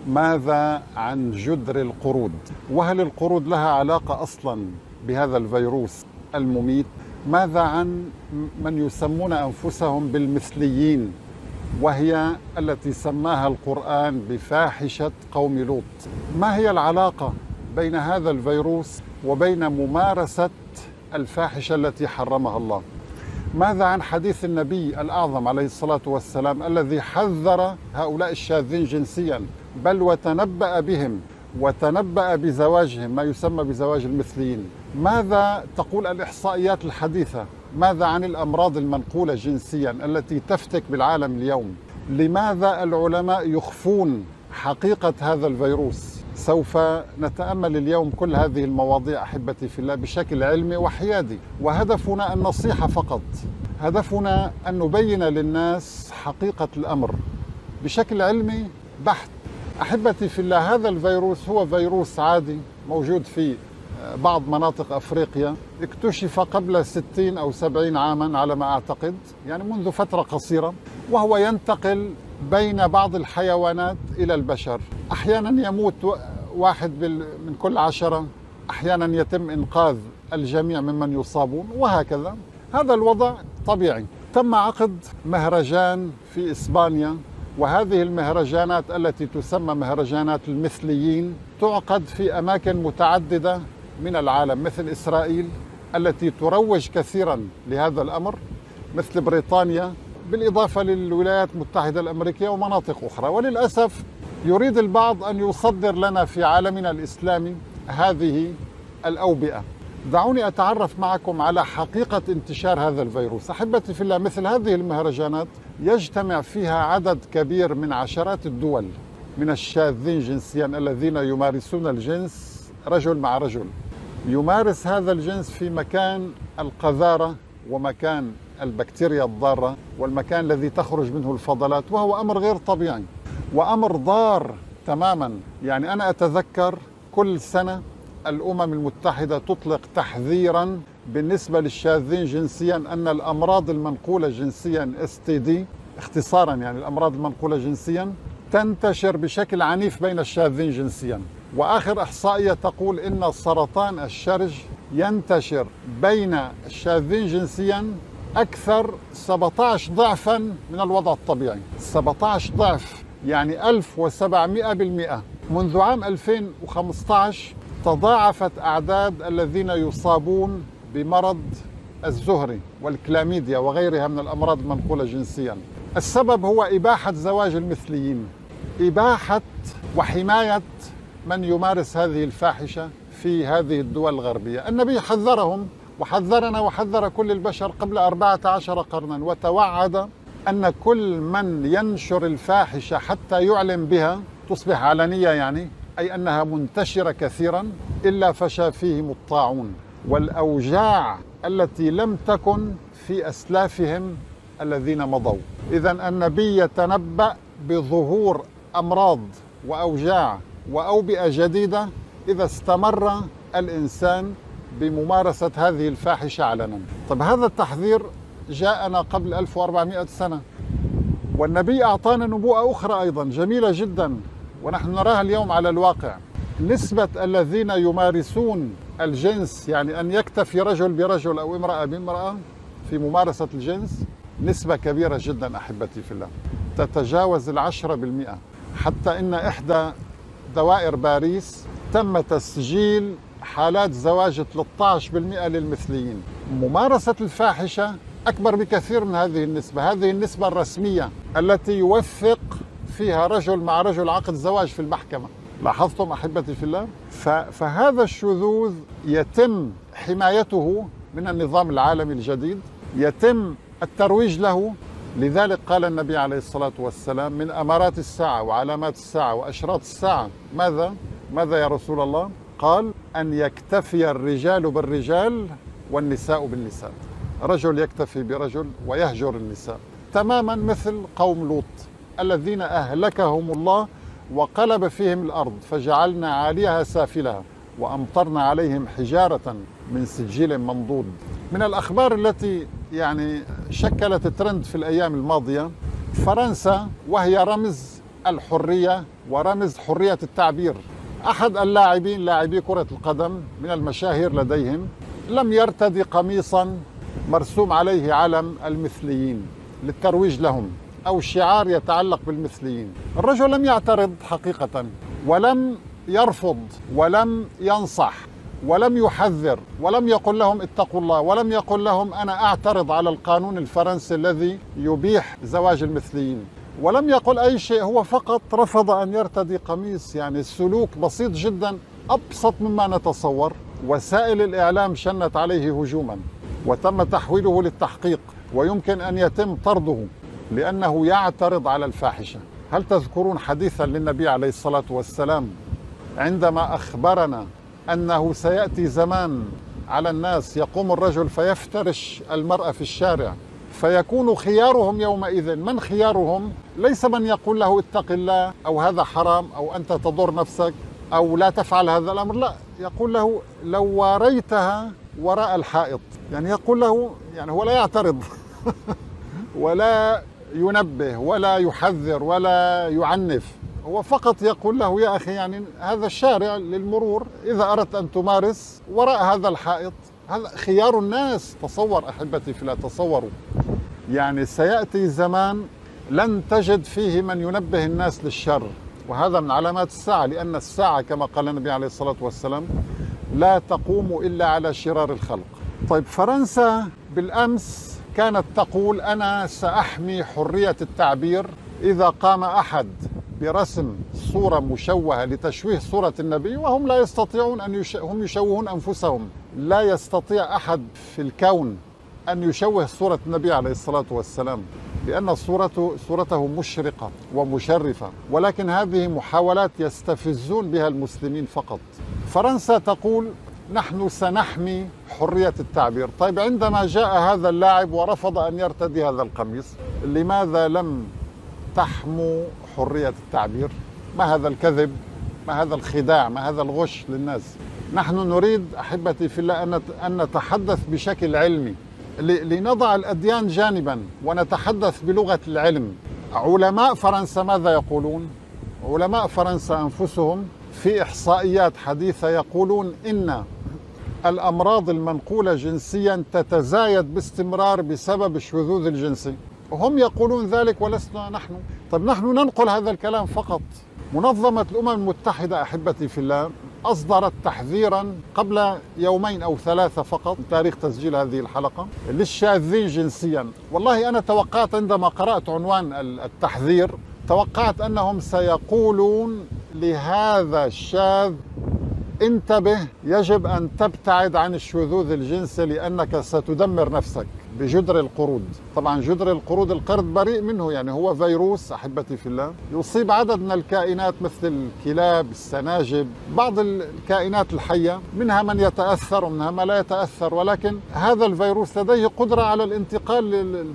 ماذا عن جدر القرود؟ وهل القرود لها علاقة أصلا بهذا الفيروس المميت؟ ماذا عن من يسمون أنفسهم بالمثليين، وهي التي سماها القرآن بفاحشة قوم لوط؟ ما هي العلاقة بين هذا الفيروس وبين ممارسة الفاحشة التي حرمها الله؟ ماذا عن حديث النبي الأعظم عليه الصلاة والسلام الذي حذر هؤلاء الشاذين جنسيا، بل وتنبأ بهم وتنبأ بزواجهم، ما يسمى بزواج المثليين؟ ماذا تقول الإحصائيات الحديثة؟ ماذا عن الأمراض المنقولة جنسيا التي تفتك بالعالم اليوم؟ لماذا العلماء يخفون حقيقة هذا الفيروس؟ سوف نتأمل اليوم كل هذه المواضيع أحبتي في الله بشكل علمي وحيادي، وهدفنا النصيحة فقط. هدفنا أن نبين للناس حقيقة الأمر بشكل علمي بحت. أحبتي في الله، هذا الفيروس هو فيروس عادي موجود في بعض مناطق أفريقيا، اكتشف قبل 60 أو 70 عاما على ما أعتقد، يعني منذ فترة قصيرة، وهو ينتقل بين بعض الحيوانات إلى البشر. أحيانا يموت واحد من كل 10، أحيانا يتم إنقاذ الجميع ممن يصابون، وهكذا. هذا الوضع طبيعي. تم عقد مهرجان في إسبانيا، وهذه المهرجانات التي تسمى مهرجانات المثليين تعقد في أماكن متعددة من العالم، مثل إسرائيل التي تروج كثيرا لهذا الأمر، مثل بريطانيا، بالإضافة للولايات المتحدة الأمريكية ومناطق أخرى. وللأسف يريد البعض أن يصدر لنا في عالمنا الإسلامي هذه الأوبئة. دعوني أتعرف معكم على حقيقة انتشار هذا الفيروس. أحبتي في الله، مثل هذه المهرجانات يجتمع فيها عدد كبير من عشرات الدول من الشاذين جنسيا الذين يمارسون الجنس رجل مع رجل. يمارس هذا الجنس في مكان القذارة ومكان البكتيريا الضارة والمكان الذي تخرج منه الفضلات، وهو أمر غير طبيعي وأمر ضار تماما. يعني أنا أتذكر كل سنة الأمم المتحدة تطلق تحذيرا بالنسبة للشاذين جنسيا أن الأمراض المنقولة جنسيا STD اختصارا، يعني الأمراض المنقولة جنسيا، تنتشر بشكل عنيف بين الشاذين جنسيا. وآخر إحصائية تقول إن سرطان الشرج ينتشر بين الشاذين جنسيا أكثر 17 ضعفا من الوضع الطبيعي. 17 ضعف، يعني 1700%. منذ عام 2015 تضاعفت أعداد الذين يصابون بمرض الزهري والكلاميديا وغيرها من الأمراض المنقولة جنسيا. السبب هو إباحة زواج المثليين، إباحة وحماية من يمارس هذه الفاحشة في هذه الدول الغربية. النبي حذرهم وحذرنا وحذر كل البشر قبل 14 قرنا، وتوعد أن كل من ينشر الفاحشة حتى يعلن بها تصبح علنية، يعني أي أنها منتشرة كثيرا، إلا فشى فيهم الطاعون والأوجاع التي لم تكن في أسلافهم الذين مضوا. إذن النبي يتنبأ بظهور أمراض وأوجاع وأوبئة جديدة إذا استمر الإنسان بممارسة هذه الفاحشة علنا. طب هذا التحذير جاءنا قبل 1400 سنة، والنبي أعطانا نبوءة أخرى أيضا جميلة جدا ونحن نراها اليوم على الواقع. نسبة الذين يمارسون الجنس، يعني أن يكتفي رجل برجل أو امرأة بامرأة في ممارسة الجنس، نسبة كبيرة جدا أحبتي في الله، تتجاوز 10%. حتى إن إحدى دوائر باريس تم تسجيل حالات زواج 13% للمثليين. ممارسة الفاحشة أكبر بكثير من هذه النسبة. هذه النسبة الرسمية التي يوثق فيها رجل مع رجل عقد زواج في المحكمة. لاحظتم أحبتي في الله؟ فهذا الشذوذ يتم حمايته من النظام العالمي الجديد، يتم الترويج له. لذلك قال النبي عليه الصلاة والسلام: من أمارات الساعة وعلامات الساعة وأشراط الساعة ماذا يا رسول الله؟ قال: أن يكتفي الرجال بالرجال والنساء بالنساء. رجل يكتفي برجل ويهجر النساء، تماما مثل قوم لوط الذين أهلكهم الله وقلب فيهم الأرض فجعلنا عاليها سافلها وأمطرنا عليهم حجارة من سجيل منضود. من الأخبار التي يعني شكلت ترند في الأيام الماضية، فرنسا وهي رمز الحرية ورمز حرية التعبير. أحد اللاعبين لاعبي كرة القدم من المشاهير لديهم لم يرتدي قميصا مرسوم عليه علم المثليين للترويج لهم أو شعار يتعلق بالمثليين. الرجل لم يعترض حقيقة، ولم يرفض، ولم ينصح، ولم يحذر، ولم يقل لهم اتقوا الله، ولم يقل لهم أنا أعترض على القانون الفرنسي الذي يبيح زواج المثليين، ولم يقل أي شيء. هو فقط رفض أن يرتدي قميص. يعني السلوك بسيط جدا، أبسط مما نتصور. وسائل الإعلام شنت عليه هجوما وتم تحويله للتحقيق، ويمكن أن يتم طرده لأنه يعترض على الفاحشة. هل تذكرون حديثا للنبي عليه الصلاة والسلام عندما أخبرنا أنه سيأتي زمان على الناس يقوم الرجل فيفترش المرأة في الشارع فيكون خيارهم يومئذ؟ من خيارهم؟ ليس من يقول له اتق الله أو هذا حرام أو أنت تضر نفسك أو لا تفعل هذا الأمر، لا، يقول له لو واريتها وراء الحائط. يعني يقول له، يعني هو لا يعترض ولا ينبه ولا يحذر ولا يعنف، هو فقط يقول له يا أخي يعني هذا الشارع للمرور، إذا أردت أن تمارس وراء هذا الحائط. هذا خيار الناس. تصور أحبتي في الله، تصوروا يعني سيأتي زمان لن تجد فيه من ينبه الناس للشر، وهذا من علامات الساعة، لأن الساعة كما قال النبي عليه الصلاة والسلام لا تقوم إلا على شرار الخلق. طيب فرنسا بالأمس كانت تقول أنا سأحمي حرية التعبير إذا قام أحد برسم صورة مشوهة لتشويه صورة النبي، وهم لا يستطيعون هم يشوهون أنفسهم. لا يستطيع أحد في الكون أن يشوه صورة النبي عليه الصلاة والسلام، لأن صورته مشرقة ومشرفة، ولكن هذه محاولات يستفزون بها المسلمين فقط. فرنسا تقول نحن سنحمي حرية التعبير. طيب عندما جاء هذا اللاعب ورفض أن يرتدي هذا القميص، لماذا لم تحموا حرية التعبير؟ ما هذا الكذب؟ ما هذا الخداع؟ ما هذا الغش للناس؟ نحن نريد أحبتي في الله أن نتحدث بشكل علمي، لنضع الأديان جانبا ونتحدث بلغة العلم. علماء فرنسا ماذا يقولون؟ علماء فرنسا أنفسهم في إحصائيات حديثة يقولون إن الأمراض المنقولة جنسيا تتزايد باستمرار بسبب الشذوذ الجنسي، وهم يقولون ذلك ولسنا نحن. طيب نحن ننقل هذا الكلام فقط. منظمة الأمم المتحدة أحبتي في الله أصدرت تحذيرا قبل يومين أو ثلاثة فقط من تاريخ تسجيل هذه الحلقة للشاذين جنسيا. والله أنا توقعت عندما قرأت عنوان التحذير، توقعت أنهم سيقولون لهذا الشاذ انتبه، يجب أن تبتعد عن الشذوذ الجنسي لأنك ستدمر نفسك بجدر القرود. طبعا جدر القرود القرد بريء منه، يعني هو فيروس أحبتي في الله يصيب عدد من الكائنات مثل الكلاب، السناجب، بعض الكائنات الحية، منها من يتأثر ومنها ما لا يتأثر، ولكن هذا الفيروس لديه قدرة على الانتقال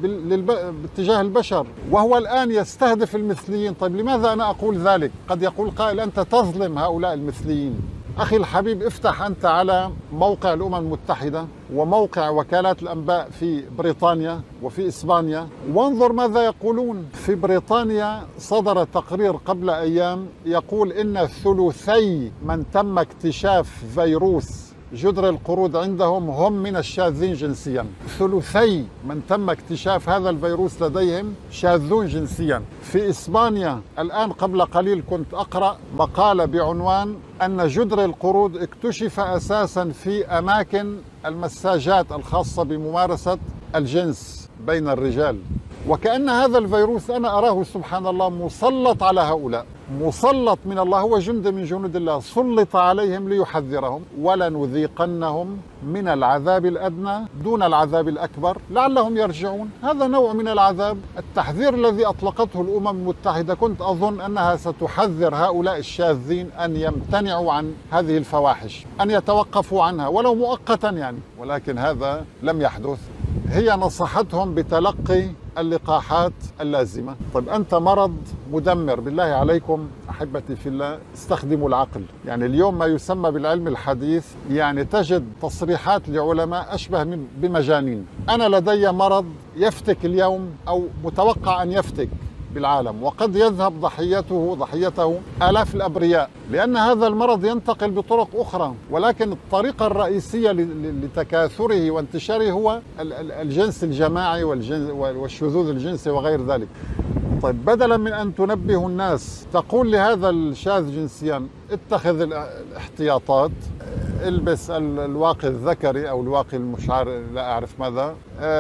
باتجاه البشر، وهو الآن يستهدف المثليين. طيب لماذا أنا أقول ذلك؟ قد يقول قائل أنت تظلم هؤلاء المثليين. أخي الحبيب، افتح أنت على موقع الأمم المتحدة وموقع وكالات الأنباء في بريطانيا وفي إسبانيا وانظر ماذا يقولون. في بريطانيا صدر تقرير قبل أيام يقول إن ثلثي من تم اكتشاف فيروس جدر القرود عندهم هم من الشاذين جنسيا. ثلثي من تم اكتشاف هذا الفيروس لديهم شاذون جنسيا. في إسبانيا الآن قبل قليل كنت أقرأ مقالة بعنوان أن جدر القرود اكتشف أساسا في أماكن المساجات الخاصة بممارسة الجنس بين الرجال، وكأن هذا الفيروس أنا أراه سبحان الله مسلط على هؤلاء، مسلط من الله، هو جند من جنود الله، سلط عليهم ليحذرهم. ولنذيقنهم من العذاب الأدنى دون العذاب الأكبر لعلهم يرجعون. هذا نوع من العذاب. التحذير الذي أطلقته الأمم المتحدة كنت أظن أنها ستحذر هؤلاء الشاذين أن يمتنعوا عن هذه الفواحش، أن يتوقفوا عنها ولو مؤقتا يعني، ولكن هذا لم يحدث. هي نصحتهم بتلقي اللقاحات اللازمة. طيب أنت مرض مدمر، بالله عليكم أحبتي في الله استخدموا العقل. يعني اليوم ما يسمى بالعلم الحديث يعني تجد تصريحات لعلماء أشبه بمجانين. أنا لدي مرض يفتك اليوم أو متوقع أن يفتك بالعالم، وقد يذهب ضحيته آلاف الأبرياء، لأن هذا المرض ينتقل بطرق أخرى، ولكن الطريقة الرئيسية لتكاثره وانتشاره هو الجنس الجماعي والشذوذ الجنسي وغير ذلك. طيب، بدلا من أن تنبه الناس تقول لهذا الشاذ جنسيا اتخذ الاحتياطات، البس الواقي الذكري أو الواقي المشعر، لا أعرف ماذا،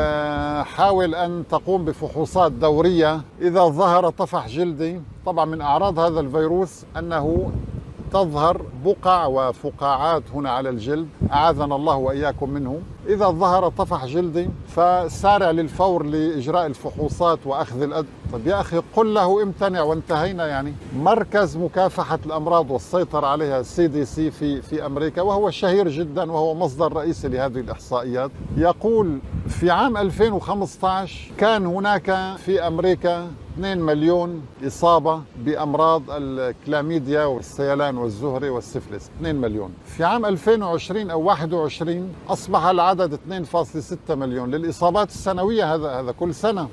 حاول أن تقوم بفحوصات دورية، إذا ظهر طفح جلدي. طبعا من أعراض هذا الفيروس أنه تظهر بقع وفقاعات هنا على الجلد، أعاذنا الله وإياكم منه. إذا ظهر طفح جلدي فسارع للفور لإجراء الفحوصات وأخذ طيب يا أخي، قل له امتنع وانتهينا. يعني مركز مكافحة الأمراض والسيطرة عليها CDC في أمريكا، وهو شهير جدا وهو مصدر رئيسي لهذه الإحصائيات، يقول في عام 2015 كان هناك في أمريكا 2 مليون إصابة بأمراض الكلاميديا والسيلان والزهري والسفلس. 2 مليون. في عام 2020 أو 21 أصبح العدد 2.6 مليون للإصابات السنوية. هذا كل سنة.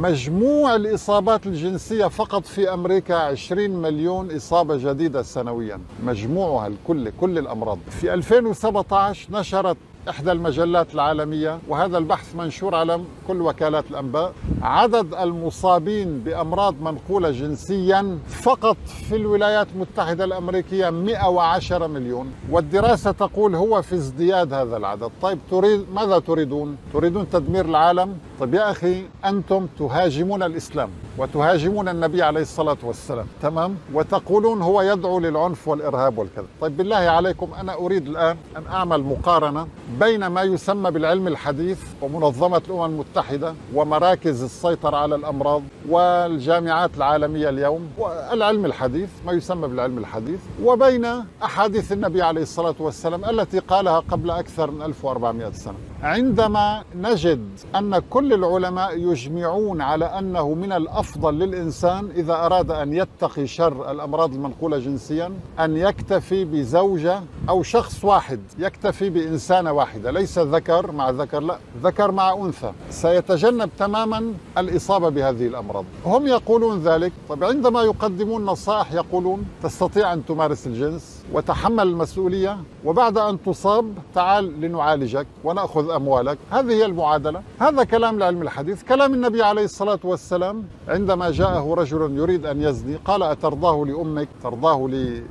مجموع الإصابات الجنسية فقط في أمريكا 20 مليون إصابة جديدة سنويا، مجموعها كل الأمراض. في 2017 نشرت إحدى المجلات العالمية، وهذا البحث منشور على كل وكالات الأنباء، عدد المصابين بأمراض منقولة جنسيا فقط في الولايات المتحدة الأمريكية 110 مليون، والدراسة تقول هو في ازدياد هذا العدد. طيب، ماذا تريدون؟ تريدون تدمير العالم؟ طيب يا أخي، أنتم تهاجمون الإسلام وتهاجمون النبي عليه الصلاة والسلام، تمام؟ وتقولون هو يدعو للعنف والإرهاب والكذا. طيب بالله عليكم، أنا أريد الآن أن أعمل مقارنة بين ما يسمى بالعلم الحديث ومنظمة الأمم المتحدة ومراكز السيطرة على الأمراض والجامعات العالمية اليوم، والعلم الحديث، ما يسمى بالعلم الحديث، وبين أحاديث النبي عليه الصلاة والسلام التي قالها قبل أكثر من 1400 سنة. عندما نجد أن كل العلماء يجمعون على أنه من الأفضل للإنسان إذا أراد أن يتقي شر الأمراض المنقولة جنسيا أن يكتفي بزوجة أو شخص واحد، يكتفي بإنسانة واحدة، ليس ذكر مع ذكر، لا، ذكر مع أنثى، سيتجنب تماما الإصابة بهذه الأمراض. هم يقولون ذلك. طيب، عندما يقدمون نصائح يقولون تستطيع أن تمارس الجنس وتحمل المسؤولية، وبعد أن تصاب تعال لنعالجك ونأخذ أموالك. هذه هي المعادلة. هذا كلام العلم الحديث. كلام النبي عليه الصلاة والسلام عندما جاءه رجل يريد أن يزني قال أترضاه لأمك، ترضاه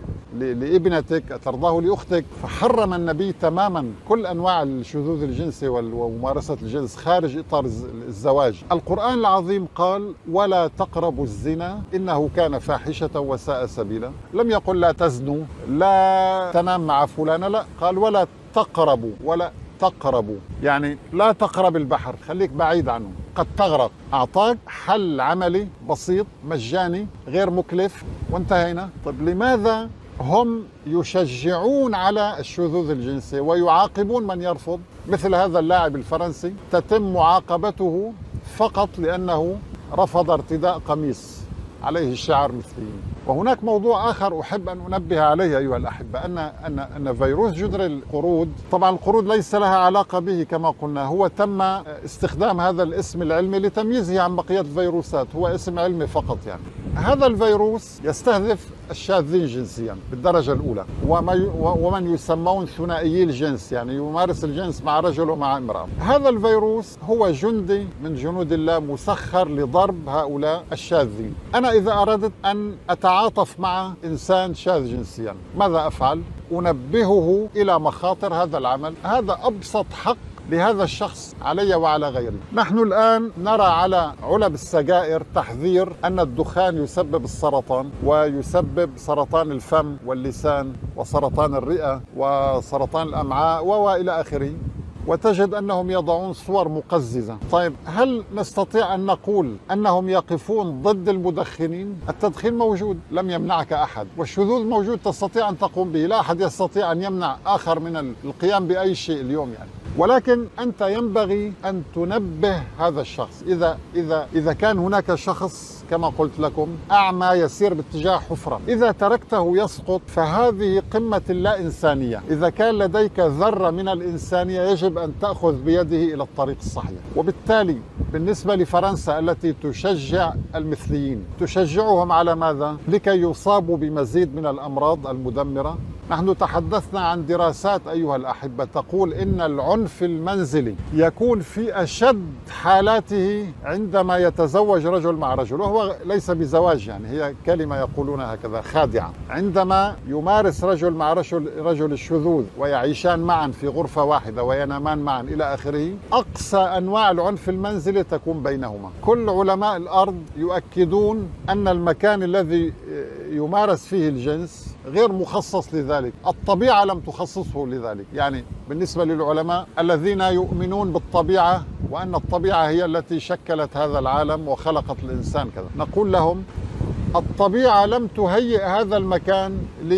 لابنتك، أترضاه لأختك؟ فحرم النبي تماما كل أنواع الشذوذ الجنسي وممارسة الجنس خارج إطار الزواج. القرآن العظيم قال ولا تقربوا الزنا إنه كان فاحشة وساء سبيلا. لم يقل لا تزنوا، لا تنام مع فلانة، لا، قال ولا تقربوا، ولا تقربوا، يعني لا تقرب البحر، خليك بعيد عنه، قد تغرق. أعطاك حل عملي بسيط مجاني غير مكلف وانتهينا. طيب، لماذا هم يشجعون على الشذوذ الجنسي ويعاقبون من يرفض؟ مثل هذا اللاعب الفرنسي تتم معاقبته فقط لأنه رفض ارتداء قميص عليه الشعار مثليين. وهناك موضوع آخر أحب أن أنبه عليه أيها الأحبة، أن فيروس جدري القرود، طبعا القرود ليس لها علاقة به كما قلنا، هو تم استخدام هذا الاسم العلمي لتمييزه عن بقية الفيروسات، هو اسم علمي فقط. يعني هذا الفيروس يستهدف الشاذين جنسيا بالدرجة الأولى، ومن يسمون ثنائيي الجنس، يعني يمارس الجنس مع رجل ومع امرأة. هذا الفيروس هو جندي من جنود الله مسخر لضرب هؤلاء الشاذين. أنا إذا أردت أن أتعاطف مع إنسان شاذ جنسيا ماذا أفعل؟ أنبهه إلى مخاطر هذا العمل. هذا أبسط حق لهذا الشخص علي وعلى غيري. نحن الآن نرى على علب السجائر تحذير أن الدخان يسبب السرطان، ويسبب سرطان الفم واللسان وسرطان الرئة وسرطان الأمعاء وإلى آخره، وتجد أنهم يضعون صور مقززة. طيب، هل نستطيع أن نقول أنهم يقفون ضد المدخنين؟ التدخين موجود، لم يمنعك أحد، والشذوذ موجود، تستطيع أن تقوم به، لا أحد يستطيع أن يمنع آخر من القيام بأي شيء اليوم. يعني ولكن أنت ينبغي أن تنبه هذا الشخص. إذا كان هناك شخص كما قلت لكم أعمى يسير باتجاه حفرة، إذا تركته يسقط فهذه قمة اللا إنسانية. إذا كان لديك ذرة من الإنسانية يجب أن تأخذ بيده إلى الطريق الصحيح. وبالتالي بالنسبة لفرنسا التي تشجع المثليين، تشجعهم على ماذا؟ لكي يصابوا بمزيد من الأمراض المدمرة. نحن تحدثنا عن دراسات أيها الأحبة تقول إن العنف المنزلي يكون في أشد حالاته عندما يتزوج رجل مع رجل، وهو ليس بزواج، يعني هي كلمة يقولون هكذا خادعة. عندما يمارس رجل مع رجل الشذوذ ويعيشان معا في غرفة واحدة وينامان معا إلى آخره، أقصى أنواع العنف المنزلي تكون بينهما. كل علماء الأرض يؤكدون أن المكان الذي يمارس فيه الجنس غير مخصص لذلك، الطبيعة لم تخصصه لذلك. يعني بالنسبة للعلماء الذين يؤمنون بالطبيعة وأن الطبيعة هي التي شكلت هذا العالم وخلقت الإنسان كذا، نقول لهم الطبيعة لم تهيئ هذا المكان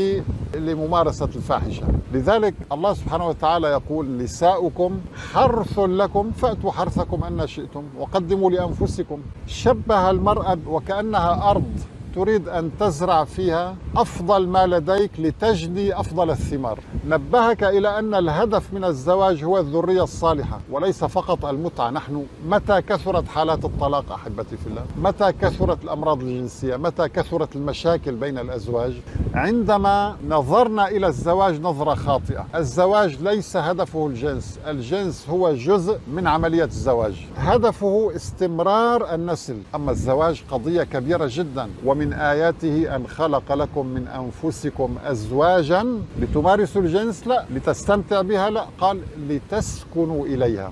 لممارسة الفاحشة. لذلك الله سبحانه وتعالى يقول نساؤكم حرث لكم فأتوا حرثكم أن شئتم وقدموا لأنفسكم. شبه المرأة وكأنها أرض تريد أن تزرع فيها أفضل ما لديك لتجني أفضل الثمار. نبهك إلى أن الهدف من الزواج هو الذرية الصالحة وليس فقط المتعة. نحن متى كثرت حالات الطلاق أحبتي في الله، متى كثرت الأمراض الجنسية، متى كثرت المشاكل بين الأزواج، عندما نظرنا إلى الزواج نظرة خاطئة. الزواج ليس هدفه الجنس، الجنس هو جزء من عملية الزواج، هدفه استمرار النسل. أما الزواج قضية كبيرة جدا. ومن آياته أن خلق لكم من أنفسكم أزواجا لتمارسوا الجنس، لا لتستمتع بها، لا، قال لتسكنوا إليها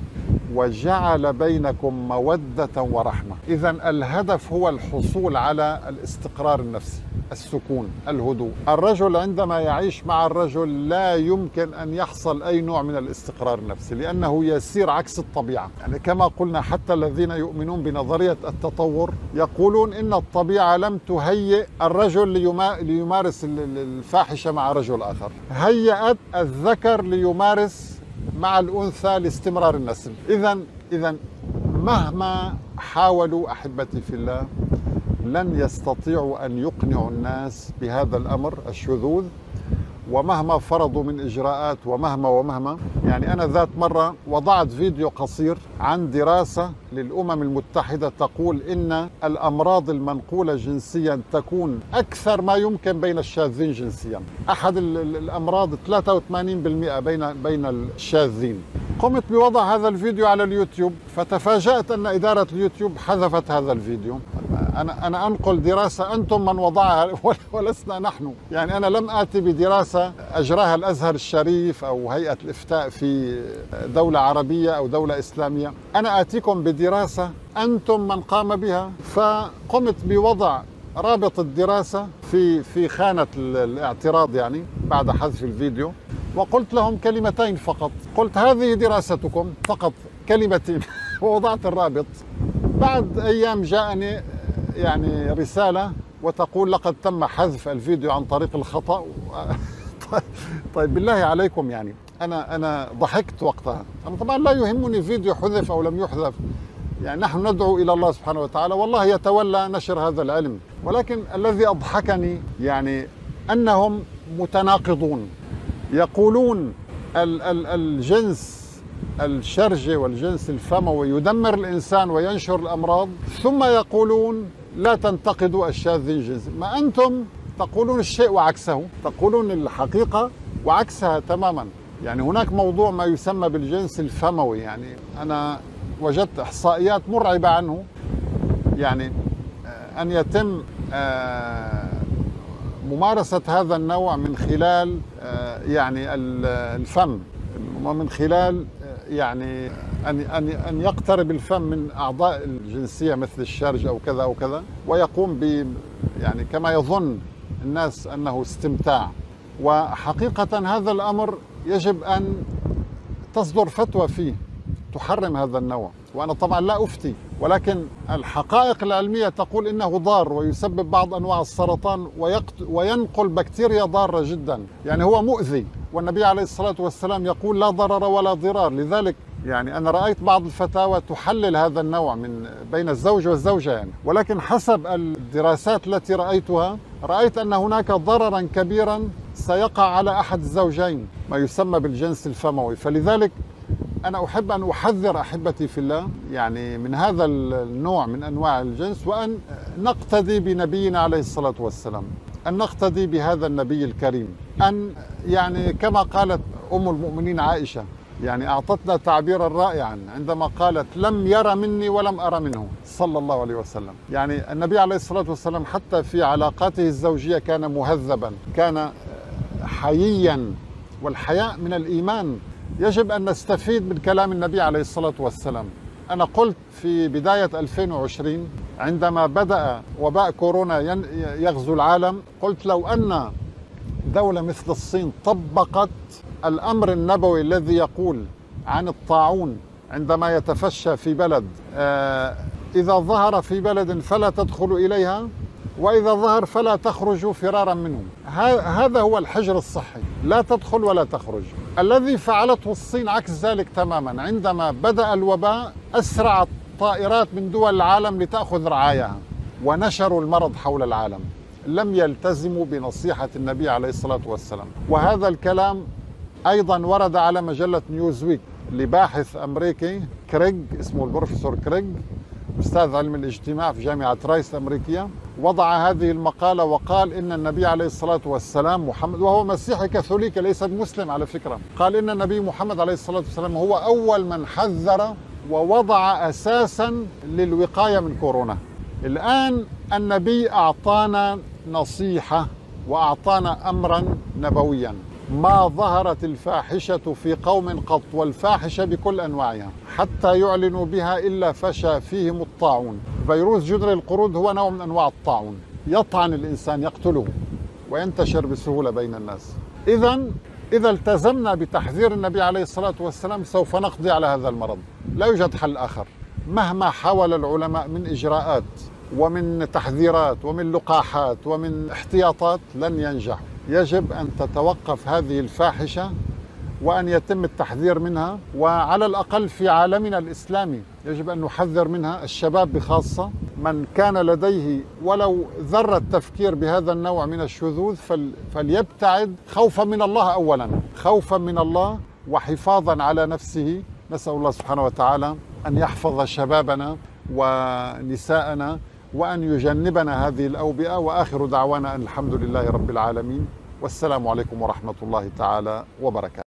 وجعل بينكم مودة ورحمة. إذن الهدف هو الحصول على الاستقرار النفسي، السكون، الهدوء. الرجل عندما يعيش مع الرجل لا يمكن أن يحصل أي نوع من الاستقرار النفسي لأنه يسير عكس الطبيعة. يعني كما قلنا حتى الذين يؤمنون بنظرية التطور يقولون إن الطبيعة لم تهيئ الرجل ليمارس الفاحشة مع رجل آخر، هيأت الذكر ليمارس مع الأنثى لاستمرار النسل. إذن مهما حاولوا أحبتي في الله لن يستطيعوا أن يقنعوا الناس بهذا الأمر الشذوذ، ومهما فرضوا من إجراءات ومهما يعني أنا ذات مرة وضعت فيديو قصير عن دراسة للأمم المتحدة تقول إن الأمراض المنقولة جنسيا تكون أكثر ما يمكن بين الشاذين جنسيا. أحد الأمراض 83% بين الشاذين. قمت بوضع هذا الفيديو على اليوتيوب، فتفاجأت أن إدارة اليوتيوب حذفت هذا الفيديو. أنا أنقل دراسة أنتم من وضعها ولسنا نحن. يعني أنا لم آتي بدراسة أجراها الأزهر الشريف أو هيئة الإفتاء في دولة عربية أو دولة إسلامية، أنا آتيكم بدراسة أنتم من قام بها. فقمت بوضع رابط الدراسة في خانة الاعتراض يعني بعد حذف الفيديو، وقلت لهم كلمتين فقط، قلت هذه دراستكم، فقط كلمتين ووضعت الرابط. بعد أيام جاءني يعني رسالة وتقول لقد تم حذف الفيديو عن طريق الخطأ. طيب بالله عليكم، يعني أنا ضحكت وقتها. أنا طبعا لا يهمني فيديو حذف أو لم يحذف، يعني نحن ندعو إلى الله سبحانه وتعالى والله يتولى نشر هذا العلم. ولكن الذي أضحكني يعني أنهم متناقضون، يقولون الجنس الشرجي والجنس الفموي يدمر الإنسان وينشر الأمراض، ثم يقولون لا تنتقدوا الشاذين جنسيا. ما أنتم تقولون الشيء وعكسه، تقولون الحقيقة وعكسها تماما. يعني هناك موضوع ما يسمى بالجنس الفموي، يعني أنا وجدت إحصائيات مرعبة عنه، يعني أن يتم ممارسة هذا النوع من خلال يعني الفم، ومن خلال يعني أن يقترب الفم من أعضاء الجنسية مثل الشرج أو كذا أو كذا، ويقوم ب يعني كما يظن الناس أنه استمتاع. وحقيقة هذا الأمر يجب أن تصدر فتوى فيه تحرم هذا النوع، وأنا طبعا لا أفتي، ولكن الحقائق العلمية تقول إنه ضار ويسبب بعض أنواع السرطان وينقل بكتيريا ضارة جدا. يعني هو مؤذي، والنبي عليه الصلاة والسلام يقول لا ضرر ولا ضرار. لذلك يعني أنا رأيت بعض الفتاوى تحلل هذا النوع من بين الزوج والزوجة يعني، ولكن حسب الدراسات التي رأيتها رأيت أن هناك ضررا كبيرا سيقع على أحد الزوجين، ما يسمى بالجنس الفموي. فلذلك أنا أحب أن أحذر أحبتي في الله يعني من هذا النوع من أنواع الجنس، وأن نقتدي بنبينا عليه الصلاة والسلام، أن نقتدي بهذا النبي الكريم، أن يعني كما قالت أم المؤمنين عائشة يعني أعطتنا تعبيرا رائعا عندما قالت لم ير مني ولم أر منه صلى الله عليه وسلم. يعني النبي عليه الصلاة والسلام حتى في علاقاته الزوجية كان مهذبا، كان حييا، والحياء من الإيمان. يجب أن نستفيد من كلام النبي عليه الصلاة والسلام. أنا قلت في بداية 2020 عندما بدأ وباء كورونا يغزو العالم، قلت لو أن دولة مثل الصين طبقت الأمر النبوي الذي يقول عن الطاعون عندما يتفشى في بلد، إذا ظهر في بلد فلا تدخلوا إليها، وإذا ظهر فلا تخرجوا فرارا منه. هذا هو الحجر الصحي، لا تدخل ولا تخرج. الذي فعلته الصين عكس ذلك تماما. عندما بدأ الوباء أسرعت طائرات من دول العالم لتأخذ رعاياها، ونشروا المرض حول العالم. لم يلتزموا بنصيحة النبي عليه الصلاة والسلام. وهذا الكلام أيضا ورد على مجلة نيوزويك لباحث أمريكي كريغ، اسمه البروفيسور كريغ، أستاذ علم الاجتماع في جامعة رايس الأمريكية. وضع هذه المقالة وقال إن النبي عليه الصلاة والسلام محمد، وهو مسيحي كاثوليكي ليس مسلم على فكرة، قال إن النبي محمد عليه الصلاة والسلام هو أول من حذر ووضع أساسا للوقاية من كورونا. الآن النبي أعطانا نصيحة وأعطانا أمرا نبويا. ما ظهرت الفاحشة في قوم قط، والفاحشة بكل أنواعها، حتى يعلنوا بها إلا فشى فيهم الطاعون. فيروس جدري القرود هو نوع من أنواع الطاعون، يطعن الإنسان، يقتله وينتشر بسهولة بين الناس. إذا التزمنا بتحذير النبي عليه الصلاة والسلام سوف نقضي على هذا المرض. لا يوجد حل آخر. مهما حاول العلماء من إجراءات ومن تحذيرات ومن لقاحات ومن احتياطات لن ينجحوا. يجب أن تتوقف هذه الفاحشة وأن يتم التحذير منها، وعلى الأقل في عالمنا الإسلامي يجب أن نحذر منها. الشباب بخاصة، من كان لديه ولو ذرة تفكير بهذا النوع من الشذوذ فليبتعد، خوفا من الله أولا، خوفا من الله وحفاظا على نفسه. نسأل الله سبحانه وتعالى أن يحفظ شبابنا ونساءنا وأن يجنبنا هذه الأوبئة. وآخر دعوانا أن الحمد لله رب العالمين، والسلام عليكم ورحمة الله تعالى وبركاته.